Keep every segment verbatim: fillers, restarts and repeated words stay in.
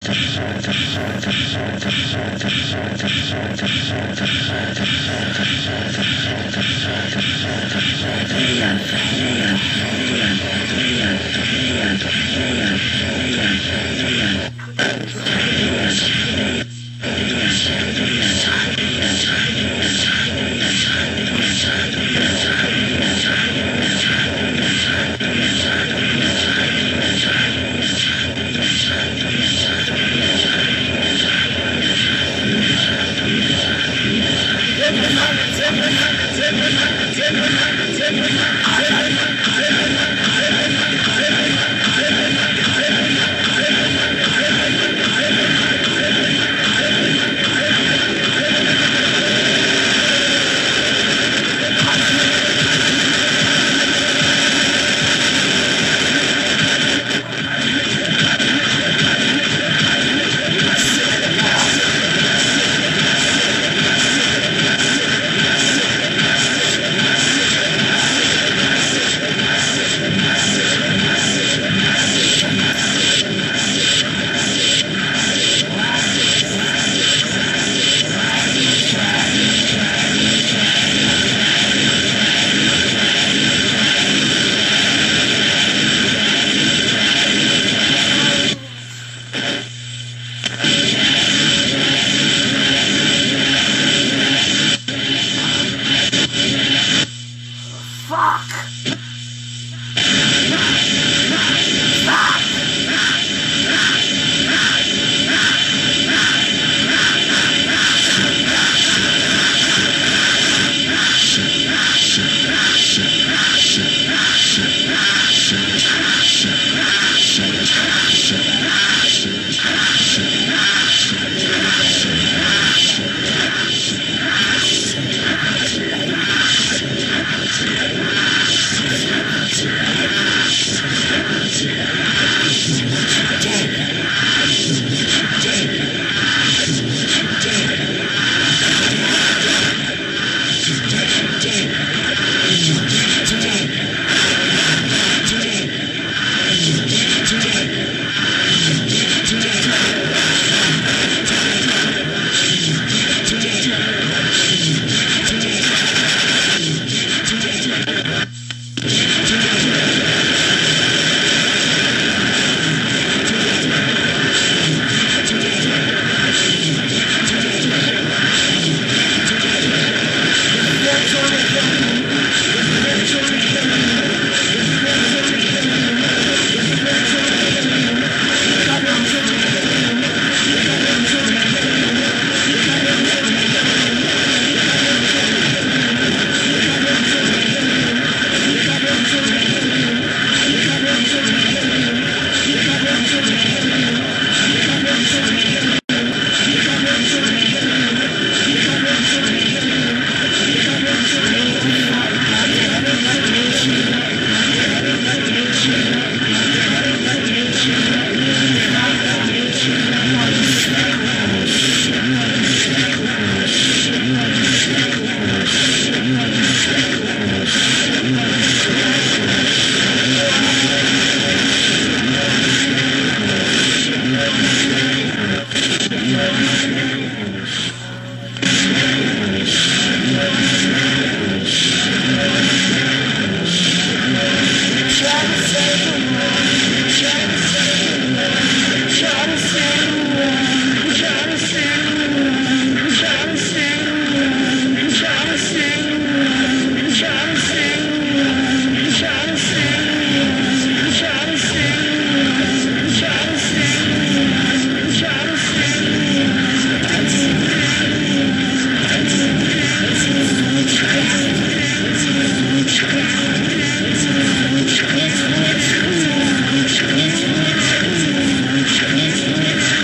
Let's go.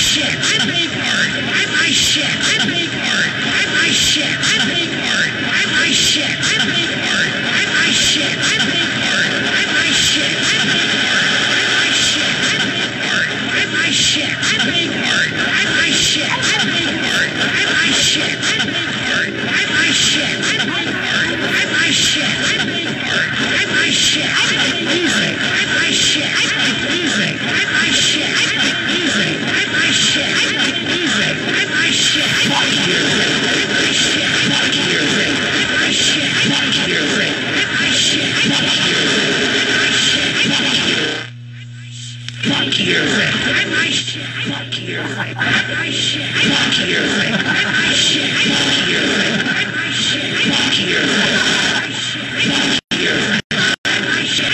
shit. I make art. Buy my shit. I make art. Buy my shit. I make art. Buy my shit. I make art. Buy my shit. I make art. Buy my shit. I make art. Buy my shit. I make art. Buy my shit. I make art. Buy my shit. I make art. Buy my shit. I make art. Buy my shit. I make art. Buy my shit. I make art. Buy my shit. I make music. Buy my shit. I make music. Buy my shit. I make music. Buy my shit. I make music. Buy my shit. Fuck you. Buy my shit. Fuck you. Buy my shit. Fuck you. Buy my shit. Fuck you. Buy my shit. Fuck you. Fuck you. Buy my shit. Fuck you. Buy my shit. Fuck you. Buy my shit. Fuck you. Buy my shit. Fuck you. Fuck you. Buy my shit.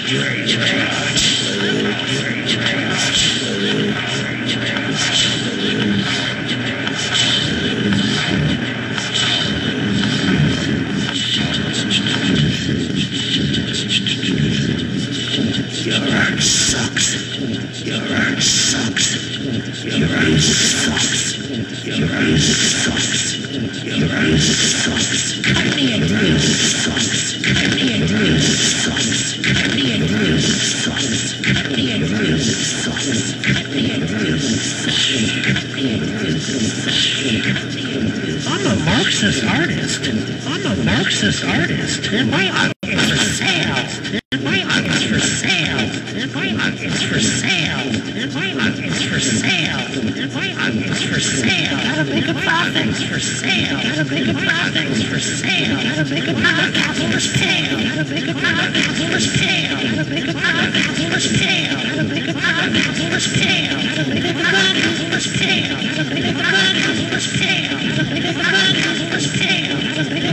You're Your music sucks. Your music sucks. Your music sucks. Cut me a dream. Sucks. Cut me a dream. Sucks. Cut me a dream. Sucks. Cut me a dream. Sucks. Cut me a dream. Cut me a dream. I'm a Marxist artist. I'm a Marxist artist. And my art is for sale. And my art is for sale. And my art is for sale. And my art is for sale. And my art is for sale. Gotta make a profit. It's for sale. Gotta make a profit. It's for sale. Gotta make a profit. Capitalist pale. Gotta make a profit. Capitalist pale. Gotta make a profit. Capitalist pale. Gotta make a profit. Capitalist pale. Gotta make a profit. Capitalist pale. Gotta make a profit. Capitalist pale. Gotta make a profit. Capitalist pale. Gotta make a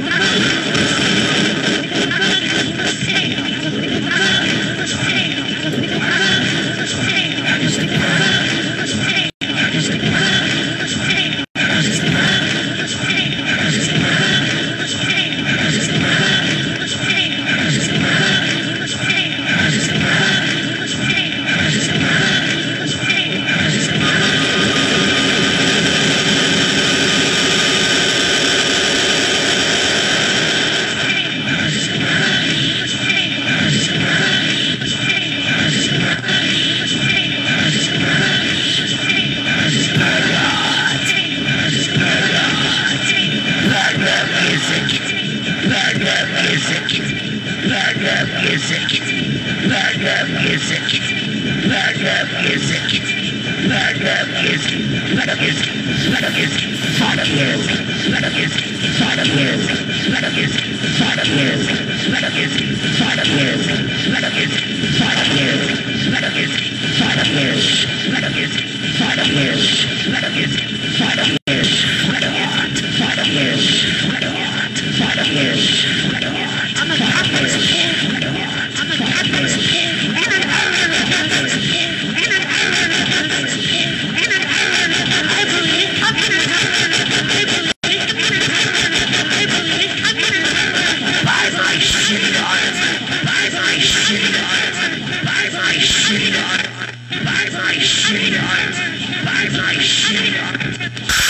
Bye bye, shit. Bye bye, shit.